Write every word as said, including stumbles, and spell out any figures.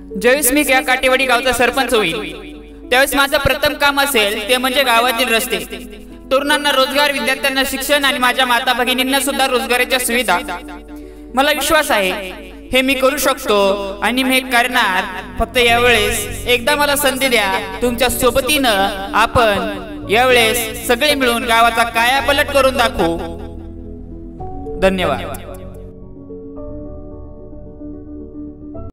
ज्यावेळेस मी या काटेवाडी गावचा सरपंच होईल त्यावेळेस माझं प्रथम काम असेल ते म्हणजे गावातील रस्ते, तरुणांना रोजगार, विद्यार्थ्यांना शिक्षण आणि माझ्या माता भगिनींना सुद्धा रोजगाराच्या सुविधा. मला विश्वास आहे हे मी करू शकतो आणि मी हे करणार. फक्त यावेळेस एकदा मला संधी द्या. तुमच्या सोबतीनं आपण यावेळेस सगळे मिळून गावाचा कायापालट करून दाखवू. धन्यवाद.